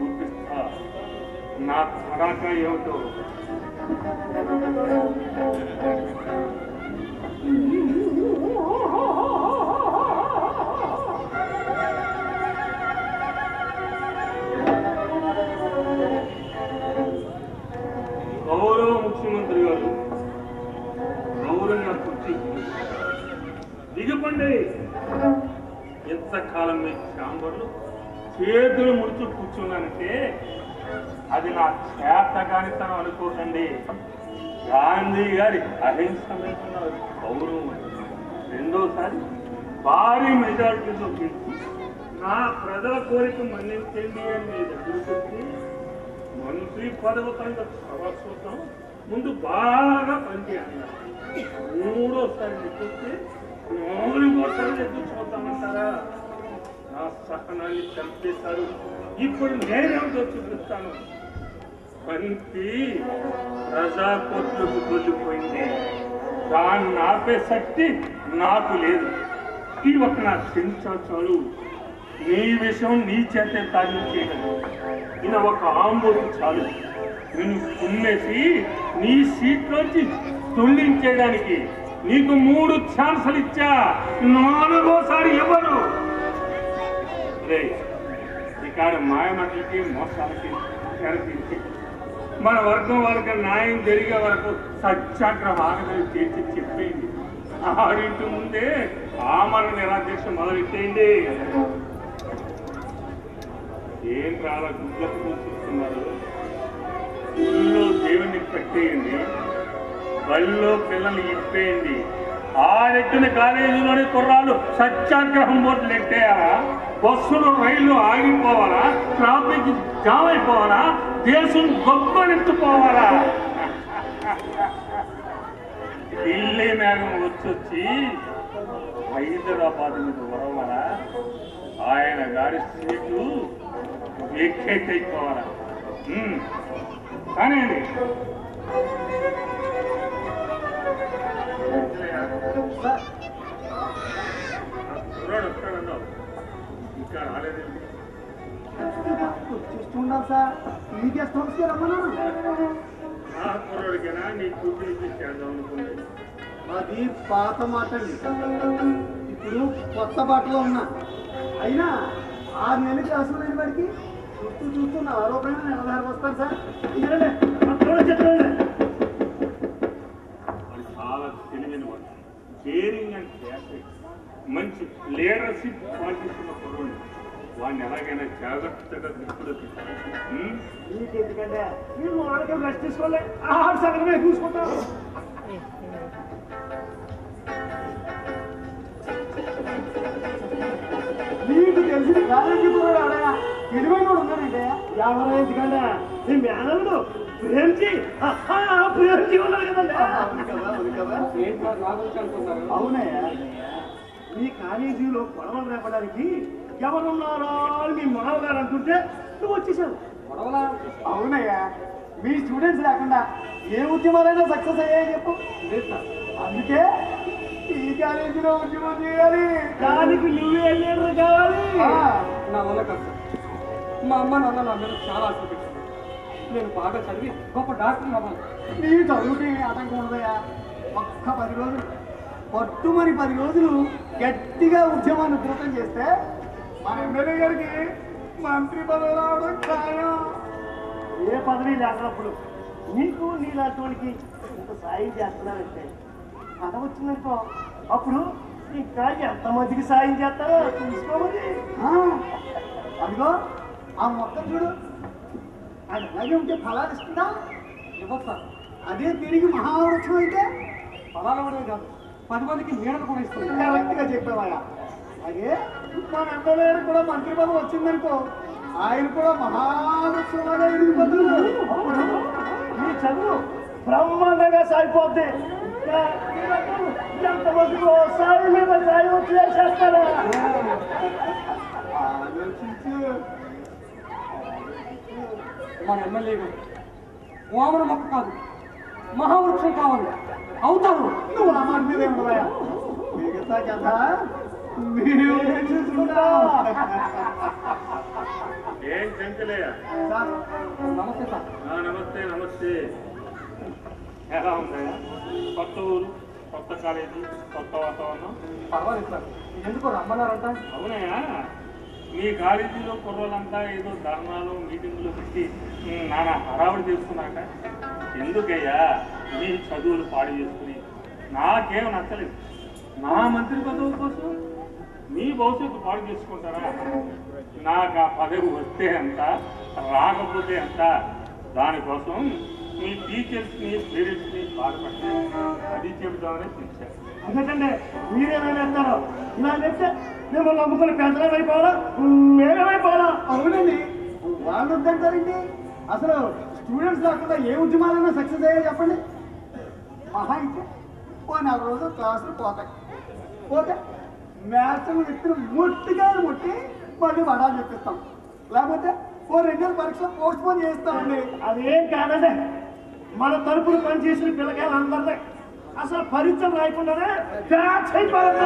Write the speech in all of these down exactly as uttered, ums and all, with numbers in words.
చూపిస్తా నా తడాక ఏమిటో. గౌరవ ముఖ్యమంత్రి గారు గౌరవంగా కుర్చీ దిగపండి. ఎంతకాలం మీ ఛాంబర్లు చేతులు ముడుచు కూర్చున్నానంటే అది నా చేతగానితనం అనుకోకండి. గాంధీ గారి అహింస మీద గౌరవం. రెండోసారి భారీ మెజారిటీతో గెలిచి నా ప్రజల కోరిక మన్నించండి అని మీ దగ్గరికి వచ్చి మంత్రి పదవి కంటే ప్రవాసోత్తం ముందు బాగా పనిచేయాలన్నారు. మూడోసారి ఎక్కిస్తే నాలుగోసారి ఎదురు చూద్దామంటారా? నా సహనాన్ని చంపేశారు. ఇప్పుడు నేనేమిటో చూపిస్తాను. పనికి ప్రజా కోర్టులకు తొలిపోయింది. దాన్ని ఆపే శక్తి నాకు లేదు. ఈ ఒక నా చెంచాచాలు నీ విషయం నీ చేతే తాగించేయగలదు. ఇది ఒక ఆంబోతు చాలు నేను కుమ్మేసి నీ సీట్లోంచి తొలగించేయడానికి. నీకు మూడు ఛాన్సులు ఇచ్చా, నాలుగోసారి ఎవరు ఇక్కడ మాయమట్లకి మోసాలకి తెరతీసి మన వర్గం వాళ్ళకి న్యాయం జరిగే వరకు సత్యాగ్రహ ఆగదని తీర్చి చెప్పేయండి. ఆరింటి ముందే ఆమరణ నిరాదీక్ష మొదలెట్టేయండి. ఏం రాలా గుడ్లకు చూస్తున్నారు? ఊళ్ళో దేవుణ్ణి పెట్టేయండి, బళ్ళో పిల్లల్ని ఇప్పేయండి. ఆరెట్టిన కాలేజీలోని కుర్రాలు సత్యాగ్రహం బోర్డులు ఎట్టేయాలా? బస్సులు రైళ్లు ఆగిపోవాలా? Traffic jam అయిపోవాలా? దేశం గొప్పనెత్తుకోవాలా? ఢిల్లీ మేఘం వచ్చొచ్చి హైదరాబాద్ మీద వరవాలా? ఆయన గారి సీటు వేకేట్ అయిపోవాలా? కానివ్వండి. కుర్రాడు వస్తాడన్నావు, ఇంకా రాలేదండి. చూస్తున్నాం సార్, ఈ గెస్ట్ హౌస్కి రమ్మన్నాను. ఆ కుర్రాడికైనా నీ కూతురు చేద్దాం అనుకుంది. అది పాత మాట అండి. ఇప్పుడు కొత్త బట్టలో ఉన్నా. అయినా ఆరు నెలలకి అసలు లేని వాడికి చూస్తూ చూస్తూ నా ఆరోపణ నెలదారి వస్తాను సార్. వాడు చాలా తెలివైన వాడు, కేరింగ్ అండ్ కేరింగ్, మంచి లీడర్షిప్ క్వాలిటీస్ ఉన్న కుర్రాడు. వాడిని ఎలాగైనా జాగ్రత్తగా దిక్కులో మీకు ఎందుకంటే మేము వాళ్ళకి రెస్ట్ తీసుకోలే, ఆహార సగమే చూసుకుంటాం. మీకు తెలిసిన కాలేజీ కూడా తెలివైన కూడా ఉన్నానంటే ఎవరో ఎందుకంటే మీ మేనల్లుడు ప్రేమించి ప్రేమించి ఉన్నారు కదండి. అవునయ్యా, మీ కాలేజీలో గొడవలు రేపడానికి ఎవరున్నారో అని మీ మామగారు అంటుంటే నువ్వు వచ్చేసావు. గొడవలా? అవునయ్యా, మీ స్టూడెంట్స్ లేకుండా ఏ ఉద్యమాలైనా సక్సెస్ అయ్యాయని చెప్పు. అందుకే ఈ కాలేజీలో ఉద్యమం చేయాలి. దానికి నువ్వే లీడర్ కావాలి. నా వల్ల కాదు సార్. మా అమ్మ నాన్న నా మీద చాలా ఆశ పెట్టారు. నేను బాగా చదివి గొప్ప డాక్టర్ అవ్వాలి. నీ చదువుకి ఆటంకం ఉండదయ్యా. ఒక్క పది రోజులు పట్టుమని పది రోజులు గట్టిగా ఉద్యమాన్ని పూర్తం చేస్తే మన ఎమ్మెల్యే గారికి మంత్రి పదవి రావడం ఖాయం. ఏ పదవి లేనప్పుడు నీకు నీలాంటి వాడికి ఇంత సాయం చేస్తున్నానంటే కథ వచ్చిందనుకో, అప్పుడు ఇంకా ఎంతమందికి సాయం చేస్తారో చూసుకోమని. అదిగో ఆ మొత్తం చూడు, అది అలాగే ఉంటే ఫలాలు ఇస్తుందా? ఇవ్వదు సార్. అదే తిరిగి మహావృక్షం అయితే ఫలాలు ఇవ్వడమే కాదు, పది మందికి నీడలు కూడా ఇస్తుంది. కరెక్ట్గా చెప్పేవాళ్ళ. అలాగే మన ఎమ్మెల్యే కూడా మంత్రి పదవి వచ్చిందనుకో, ఆయన కూడా మహావృక్షంలాగా ఎదిగిపోతున్నారు. అప్పుడు మీ చదువు బ్రహ్మాండంగా సాగిపోద్ది. ఎంతమందికో సాయి మీద సాయి వచ్చి చేస్తారా? ఆలోచించు. మన ఎమ్మెల్యే గారు వామన మొక్క కాదు, మహావృక్షం కావాలి. అవుతారు. నువ్వు ఆ మాట మీద ఉండవా? మిగతా కథ మీరు చూసుకుంటా. ఏం చెంచలేయా? సార్ నమస్తే సార్. నమస్తే నమస్తే. ఎలా ఉందయ్యా? కొత్త ఊరు, కొత్త కాలేజీ, కొత్త వాతావరణం. పర్వాలేదు సార్. ఎందుకో రమ్మన్నారంట? అవునయ్యా, మీ కాలేజీలో కుర్రోళ్ళంతా ఏదో ధర్నాలు మీటింగులు పెట్టి నానా హడావుడి చేసుకున్నాక ఎందుకయ్యా మీ చదువులు పాడు చేసుకుని నాకేం నచ్చలేదు. నా మంత్రి పదవి కోసం మీ భవిష్యత్తు పాడు చేసుకుంటారా? నాకు ఆ పదవి వస్తే ఎంత, రాకపోతే ఎంత, దానికోసం మీ టీచర్స్ని పేరెంట్స్ని బాధపడతారు. అది చెబుతామని పిలిచారు. అందుకంటే మీరేమైనా ఇస్తారో ఇలా చెప్తే మేము నమ్ముకుని పెద్దలమైపోవాలా, మేమేమైపోవాలా? అవునండి, వాళ్ళు వద్దంటారండి. అసలు స్టూడెంట్స్ లేకుండా ఏ ఉద్యమాలైనా సక్సెస్ అయ్యా చెప్పండి. మహా అయితే ఓ నెల రోజులు క్లాసులు పోతాయి. పోతే మ్యాథ్స్ వ్యక్తులు ముట్టిగా ముట్టి మళ్ళీ వడాలు చెప్పిస్తాం. లేకపోతే ఓ రెండు నెలల పరీక్షలు పోస్ట్ పోన్ చేస్తామండి. అదేం కాదండి, మన తరపున పనిచేసిన పిల్లకాయలు అందరినీ అసలు పరీక్షలు రాయకుండానే బ్యాచ్ అయిపోతుంది.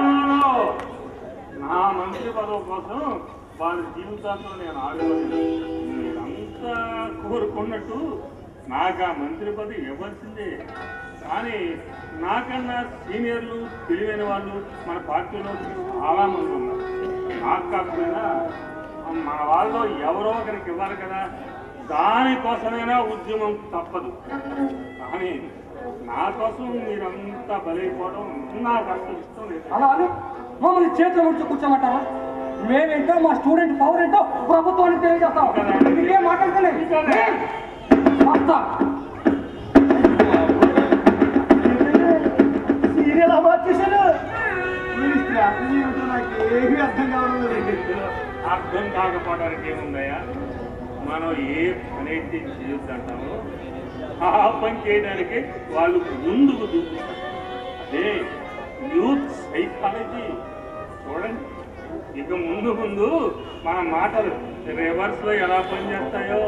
నా మంత్రి పదవి కోసం వాళ్ళ జీవితాలతో నేను ఆడుకోలేదు. మీరంతా కోరుకున్నట్టు నాకు ఆ మంత్రి పదవి ఇవ్వాల్సిందే. కానీ నాకన్నా సీనియర్లు తెలివైన వాళ్ళు మన పార్టీలో చాలా మంది ఉన్నారు. నాకు కాకపోయినా మన వాళ్ళు ఎవరో ఒకరికి ఇవ్వాలి కదా, దానికోసమైనా ఉద్యమం తప్పదు. కానీ నా కోసం మీరంతా బలైపోవడం నాకు అసలు ఇష్టం లేదు. అలా అని మమ్మల్ని చేతులు ముడిచి కూర్చోమంటారా? మేమేంటో మా స్టూడెంట్ పవర్ ఏంటో ప్రభుత్వానికి తెలియజేస్తాం. ఇంకేం మాట్లాడుకోలేదు. సీరియల్ అవార్డ్ చేశాను. నాకు ఏమీ అర్థం కావడం లేదు. అర్థం కాకపోవడానికి ఏముందయ్యా? మనం ఏ పని అయితే చేయొద్దంటామో ఆ పని చేయడానికి వాళ్ళు ముందుకు దూకుతారు. అదే యూత్ సైకాలజీ. చూడండి, ఇక ముందు ముందు మన మాటలు రివర్స్ లో ఎలా పనిచేస్తాయో.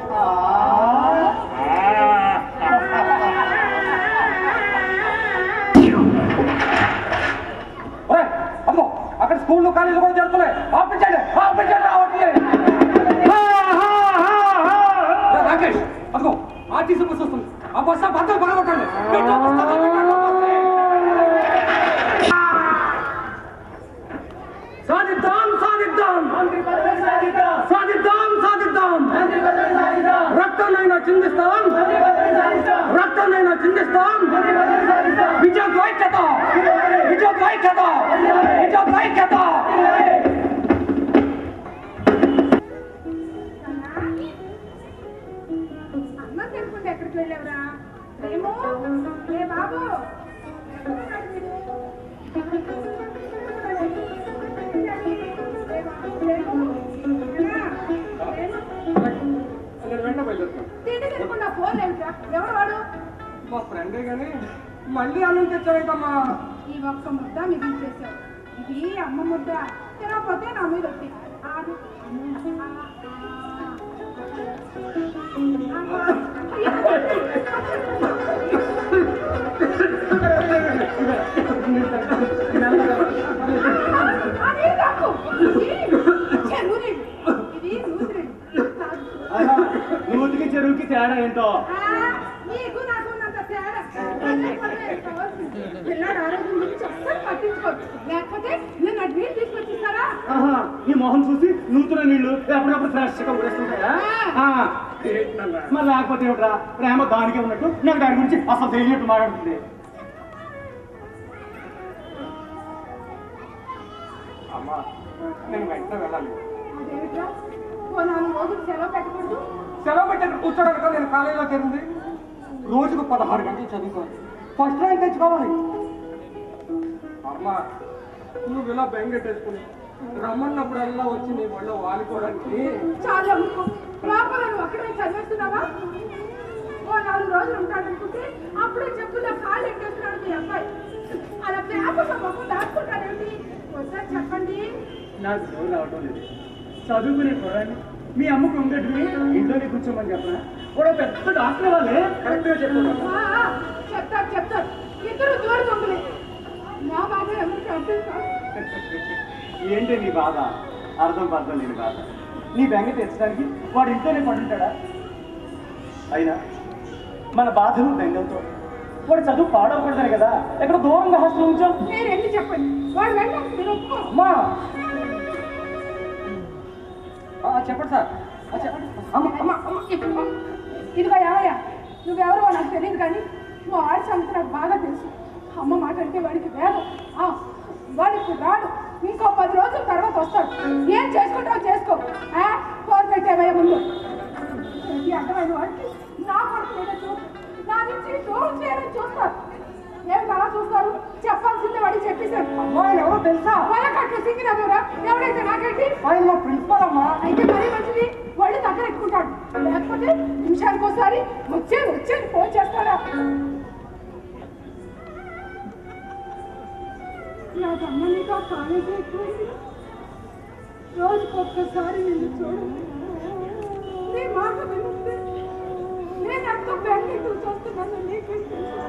అమ్మో, అక్కడ స్కూళ్ళు కాలేజీలు కూడా జరుగుతున్నాయి. ఆపించండి, ఆపించండి, రావట్లేదు. రాకేష్, అదిగో ఆర్టీసీ బస్సు వస్తుంది. ఆ బస్సు బద్దలు పడగొట్టండి. సాధిద్దాం, సాధిద్దాం, సాధిద్దాం, సాధిద్దాం. రక్తాన్నైనా చిందిస్తాం, రక్తాన్నైనా చిందిస్తాం. విజయ ఐక్యత, విజయ ఐక్యత, విజయ ఐక్యత. అమ్మ తెలుసుకుంటే ఎక్కడికి వెళ్ళావురా? ఏమో ఏ బాబు తిండి ఫోన్ లేవురా? ఎవరు వాడు? మా ఫ్రెండే కానీ మళ్ళీ అన్నం తెచ్చావేంటమ్మా? ఈ ఒక్క ముద్ద మిగిలిచేసావు. ఇది అమ్మ ముద్ద. తినకపోతే నా మీద వచ్చి నూతికి చెరువుకి తేడా ఏంటో? నీకు నాకు ఉన్నంత తేడా. పిల్లాడు ఆరోగ్యం గురించి అస్సలు పట్టించుకోవచ్చు. లేకపోతే నేను అటు నీళ్ళు తీసుకొచ్చిస్తారా? నీ మొహం చూసి నూతున్న నీళ్లు ఎప్పటికప్పుడు ఫ్రెష్ గా ఉడేస్తుంటాయా? మరి లేకపోతే ఏమిట్రా? ప్రేమ దానికే ఉన్నట్టు నాకు దాని గురించి అసలు తెలియనట్టు మాట్లాడుతుంది. అమ్మా, నేను వెంటనే వెళ్ళాలి. అదేమిట్రా? ఓ నాలుగు రోజులు సెలవు పెట్టకూడదు? సెలవు పెట్టక కూర్చోడానికి నేను కాలేజీలో చేరింది. రోజుకు పదహారు గంటలు చదువుకోవాలి. ఫస్ట్ ర్యాంక్ తెచ్చుకోవాలి. అమ్మా, నువ్వు ఇలా బెంగెట్టేసుకుని రమ్మన్నప్పుడల్లా వచ్చి నీ వాళ్ళ వాడుకోవడానికి చాలా లోపల నువ్వు అక్కడే చదివేస్తున్నావా? ఓ నాలుగు రోజులు ఉంటాడనుకుంటే అప్పుడే చెప్పుల్లో కాళ్ళు ఎక్కేస్తున్నాడు మీ అబ్బాయి. అలా పేపర్లో మొక్క దాచుకుంటాడేంటి? వద్దా చెప్పండి. నాకు చదువు రావటం లేదు. చదువుకునే చూడండి, మీ అమ్మకు ఉండేట్టుని ఇంట్లోనే కూర్చోమని చెప్పనా? కూడా పెద్ద డాక్టర్ వాళ్ళే కరెక్ట్గా చెప్పారు. చెప్తారు చెప్తారు ఇద్దరు దూరం పంపలే. నా బాధ ఎవరికి అర్థం కాదు. ఏంటి నీ బాధ? అర్థం పర్థం లేని బాధ. నీ బెంగ తీర్చడానికి వాడి ఇంట్లోనే పడుంటాడా? అయినా మన బాధలు బెంగలతో వాడు చదువు పాడవకూడదని కదా ఎక్కడ దూరంగా హాస్టల్ ఉంచాం. మీరు ఎందుకు చెప్పండి, వాడు వెళ్ళాలి, మీరు ఒప్పుకో. అమ్మా చెప్పండి సార్. చెప్పండి అమ్మ అమ్మ అమ్మ ఇదిగో ఇదిగో యావయ్య, నువ్వెవరో నాకు తెలియదు కానీ నువ్వు ఆడి సంగతి నాకు బాగా తెలుసు. అమ్మ మాట అంటే వాడికి వేగం, వాడికి రాడు. ఇంకో పది రోజుల తర్వాత వస్తాడు. ఏం చేసుకుంటావు చేసుకో, ఫోన్ పెట్టేవయ్య ముందు. ఈ అర్థమైన వాడికి నా కొడుకు మీద చూడు, నా నుంచి దూరం చేయాలని చూస్తారు. ఏమిటి అలా చూస్తారు? చెప్పాల్సిందే వాడికి చెప్పేశారు. అమ్మాయి ఎవరో తెలుసా? వాళ్ళకట్లు సింగినవరా ఎవరైతే నాకేంటి? ఆయన మా ప్రిన్సిపల్ అమ్మా. అయితే మరీ మంచిది, వాళ్ళు దగ్గర ఎక్కుంటాడు. లేకపోతే నిమిషానికి ఒకసారి వచ్చే వచ్చేది ఫోన్ చేస్తాడా? నాకు అమ్మనిగా కాలేజీ ఎక్కువైంది. రోజుకు ఒక్కసారి నిన్ను చూడు, నీ మాట వినిస్తే నేను ఎంతో బ్యాంకు చూస్తున్నాను. నీకే తెలుసు.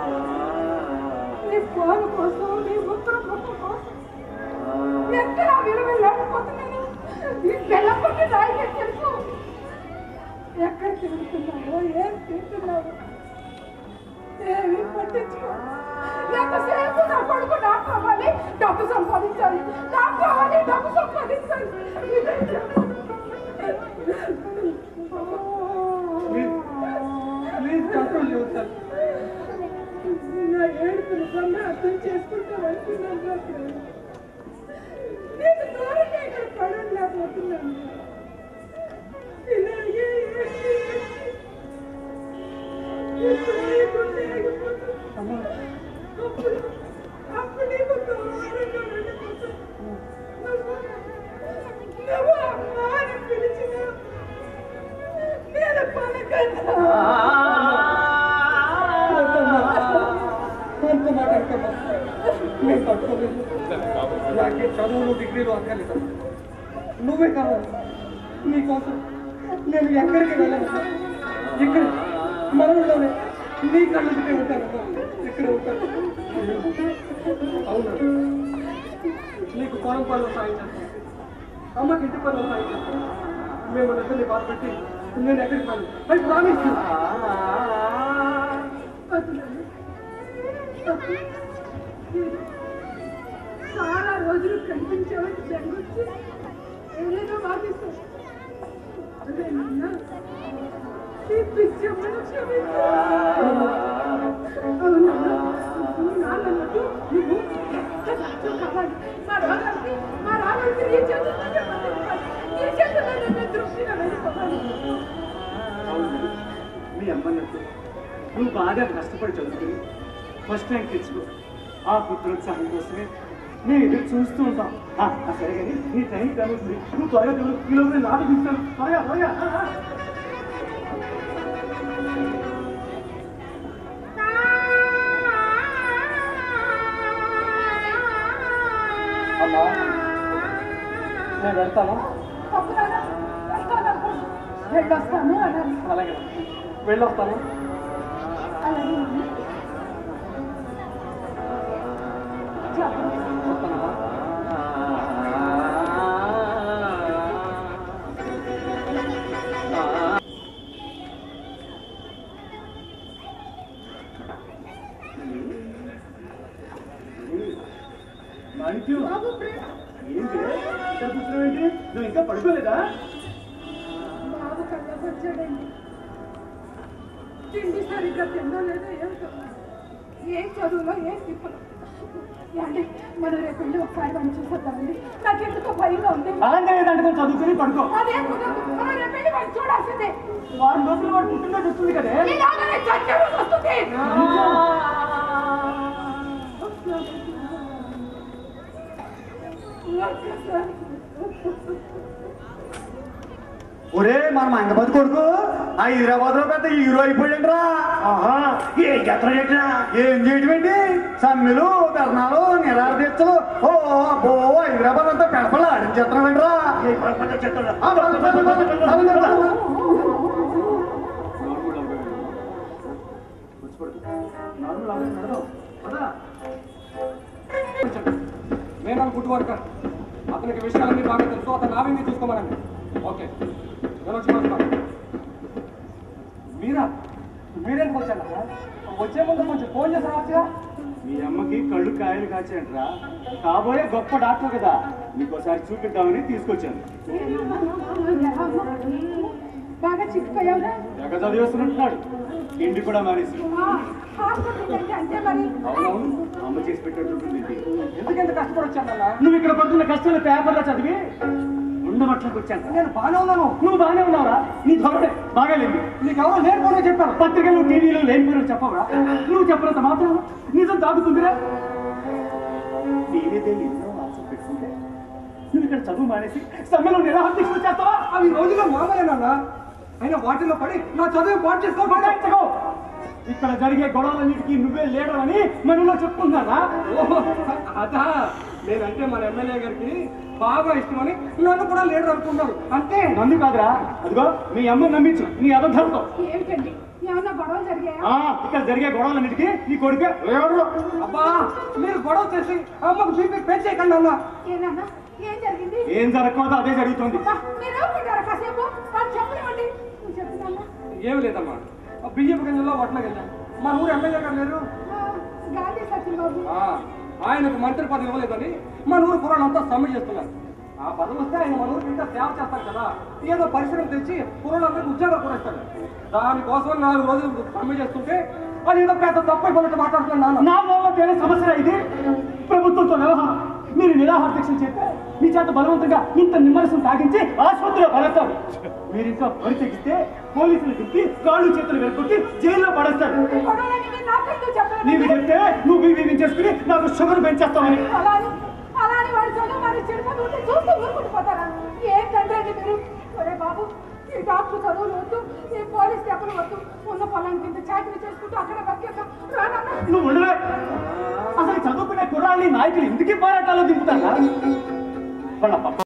నీ ఫోన్ కోసం, నీ ఉత్తరం కోసం ఎంత నా విలువలాడిపోతున్నాను. ఈ బెల్లపట్టి నాయకే తెలుసు. ఎక్కడ తిరుగుతున్నావో, ఏం తింటున్నావో ఏమి పట్టించుకో. ఎంతసేపు నా కొడుకు డాక్టర్ అవ్వాలి, డబ్బు సంపాదించాలి, డాక్టర్ అవ్వాలి, డబ్బు సంపాదించాలి. ప్లీజ్ కంట్రోల్ చేస్తారు. నా ఏడుపు నిజంగా అర్థం చేసుకుంటావనుకున్నాను. నేను దూరంగా ఇక్కడ పడలేకపోతున్నాను. ఇలాగే అప్పుడు అప్పుడు నీకు దూరంగా వెళ్ళిపోతాను. నువ్వు అమ్మా అని పిలిచిన నేను పలకన్నా. అంత మాట అనుకోమ్మా, నేను తట్టుకోలేదు. నాకే చదువులు డిగ్రీలు అక్కర్లేదు, నువ్వే కావాలి. నీకోసం నేను ఎక్కడికి వెళ్ళను. ఇక్కడ మనలోనే నీ కళ్ళుకే ఉంటాను, ఇక్కడ ఉంటాను. అవునా, నీకు పొలం పనులు సాయం చేస్తాను, అమ్మకి ఇంటి పనులు సాయం చేస్తాను. మేము ఇద్దరిని బాధపెట్టి నేను ఎక్కడికి వెళ్ళను. I promise. చాలా రోజులు కనిపించేవాడి జంగొచ్చి ఏదేదో వాదిస్తాను. అదే నాన్న, ఈ పిచ్చమ్మను క్షమించు. అవునా, నాన్నకు నువ్వు కావాలి. మా రాగానికి మా రాగానికి నీ చేతుల్లోనే బతికిపోవాలి. నీ చేతుల్లోనే నేను తృప్తిగా వెళ్ళిపోవాలి. మీ అమ్మన్నట్టు నువ్వు బాగా కష్టపడి చదువుకుని ఫస్ట్ ర్యాంక్ తెచ్చుకో. ఆ పుత్రోత్సాహం కోసమే నేను ఎదురు చూస్తూ ఉంటాం. సరే కానీ నీ టైం కలుగుతుంది, నువ్వు త్వరగా తెలుగు ఈ లోపల నాటు తీస్తాను. త్వరగా త్వరగా అమ్మా, నేను వెళ్తాను. వెళ్ళొస్తాను అన్నారు. అలాగే వెళ్ళొస్తాను. అలాగే వస్తానమ్మా. మాణిక్యం, ఏంటి ఇక్కడ కూర్చున్నావేంటి? నువ్వు ఇంకా పడుకోలేదా? బాబు కళ్ళకు వచ్చాడండి. తిండి సరిగ్గా తిందో లేదో ఏమిటో, ఏం చదువులో ఏం తిప్పలో. అంటే మనం రేపు వెళ్ళి ఒకసారి మనం చూసేద్దామండి. నాకెందుకో భయంగా ఉంది. అలాగే లేదంటే చదువుకుని పడుకో. అదేం కుదరదు, మనం రేపు వెళ్ళి వాళ్ళు చూడాల్సిందే. వారం రోజులు వాడు పుట్టినరోజు వస్తుంది కదే. ఇలాగనే చచ్చే రోజు వస్తుంది. ఒరే మన మంగపతి కొడుకు ఆ హైదరాబాద్ లో పెద్ద హీరో అయిపోయాడురా. ఏం చేస్తాడు? ఏం చేయటం ఏంటి? సమ్మెలు, ధర్నాలు, నిరాహార దీక్షలు. ఓ అబ్బో హైదరాబాద్ అంతా పెడపలు ఆడించేస్తున్నాడంట్రా. నేను గుడ్ వర్కర్, అతనికి విషయాలన్నీ బాగా తెలుసు. అతను నావేమీ చూసుకోమనండి. ఓకే నేను వచ్చి వస్తాను. మీరా మీరేంటికి వచ్చానన్నా? వచ్చే ముందు కొంచెం ఫోన్ చేసి రావచ్చుగా. మీ అమ్మకి కళ్ళు కాయలు కాచాయంట్రా. కాబోయే గొప్ప డాక్టర్ కదా, నీకోసారి చూపిద్దామని తీసుకొచ్చాను. బాగా చిక్కిపోయావురా? ఎగ చదివేస్తున్నట్టున్నాడు. తిండి కూడా మానేసి. అంటే మరి అవునవును, అమ్మ చేసి పెట్టేటట్టుంది. ఎందుకెంత కష్టపడి వచ్చానన్నా? నువ్వు ఇక్కడ పడుతున్న కష్టాలు పేపర్లో చదివి ఉండమట్లకు వచ్చాను. నేను బాగానే ఉన్నాను. నువ్వు బాగానే ఉన్నావురా? నీ ధోరణి బాగాలేదు. నీకెవరో లేకపోతే చెప్పాను. పత్రికలు టీవీలో లేనిపోయిన చెప్పవరా? నువ్వు చెప్పినంత మాత్రం నిజం తాగుతుందిరా. నేనేదే ఎన్నో ఆశ పెట్టుకుంటే నువ్వు ఇక్కడ చదువు మానేసి సమ్మెలో నిరాహార చేస్తావా? అవి రోజుగా మామూలేనన్నా. అయినా వాటిలో పడి నా చదువు పాటు చేసుకో. ఇక్కడ జరిగే గొడవలన్నిటికీ నువ్వే లీడర్ అని మనలో చెప్పుకుంటున్నారా? ఓహో అదా, నేనంటే మన ఎమ్మెల్యే గారికి బాగా ఇష్టమని నన్ను కూడా లీడర్ అనుకున్నాను అంతే. నన్ను కాదురా, అదిగో మీ అమ్మని నమ్మించు నీ అబద్ధంతో. ఏమిటండి, ఏమన్నా గొడవలు జరిగాయా? ఆ, ఇక్కడ జరిగే గొడవలన్నిటికీ నీ కొడుకే ఎవరు? అబ్బా, మీరు గొడవ చేసి అమ్మకు బీపీ పెంచేయకండి అన్న. ఏనన్నా, ఏం జరిగింది? ఏం జరగకూడదు అదే జరుగుతుంది. అబ్బా, మీరు ఊరుకుంటారా కాసేపు? వాళ్ళు చెప్పనివ్వండి. నువ్వు చెప్తున్నా ఏమి లేదమ్మా, బియ్యపు గింజల్లో వడ్లకు వెళ్ళాను. మా ఊరు ఎమ్మెల్యే గారు లేరు, గాంధీ సత్యబాబు. ఆ, ఆయనకు మంత్రి పదవి ఇవ్వలేదని మన ఊరు కుర్రాళ్ళంతా సమ్మె చేస్తున్నారు. ఆ పదవి వస్తే ఆయన మన ఊరికి ఇంకా సేవ చేస్తారు కదా, ఏదో పరిశ్రమ తెచ్చి కుర్రాళ్ళందరికీ ఉద్యోగాలు కూడా ఇస్తారు. దానికోసం నాలుగు రోజులు సమ్మె చేస్తుంటే అది ఏదో పెద్ద తప్పు అయిపోయినట్టు మాట్లాడుతున్నాను. నా వల్ల వేరే సమస్య ఇది. ప్రభుత్వంతో వ్యవహారం. మీరు నిరాహార దీక్షలు చేస్తే మీ చేత బలవంతంగా ఇంత నిమ్మరసం తాగించి ఆసుపత్రిలో పడతారు. మీరు ఇంకా బరి తెగిస్తే పోలీసులు తిప్పి కాళ్ళు చేతులు వెనుకొట్టి జైల్లో పడేస్తారు. గొడవలని మీరు నాకెందుకు చెప్పలేదు? నీకు చెప్తే నువ్వు బీబీ చేసుకుని నాకు షుగర్ పెంచేస్తామని. అలాని అలాని వాడు చదువు మరి చెడుకొని ఉంటే చూస్తూ ఊరుకుంటుపోతారా? ఏం తండ్రి మీరు? ఒరే బాబు, ఈ డాక్టర్ చదువులు వద్దు, ఈ పోలీస్ స్టెప్పులు వద్దు, ఉన్న పొలాన్ని కింద చాకరీ చేసుకుంటూ అక్కడ బతికేక రానన్నా. నువ్వు ఉండలే. అసలు చదువుకునే కుర్రాళ్ళని నాయకులు ఇంటికి పోరాటాల్లో దింపుతారా? వాళ్ళ